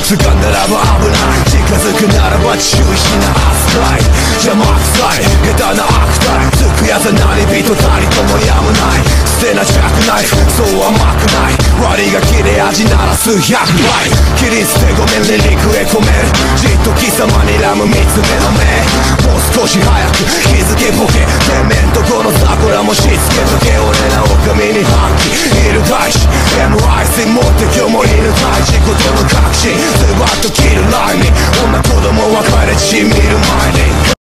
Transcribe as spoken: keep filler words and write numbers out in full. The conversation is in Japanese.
掴んだらば危ない近づくならば注意しな扱い邪魔くさい下手な悪態つくやつは何人たりともやむない捨てなジャックナイフそう甘くない割りが切れ味なら数百倍切り捨てごめんリリックへ込めるじっと貴様にらむ三つ目の目もう少し早く気づけボケてめんとこの桜もしつけとけ俺ら狼に発揮いる大使 エムアイシー 持って今日もいる大事故との確信ズバッと切るラインに女子供は帰れ血見る前に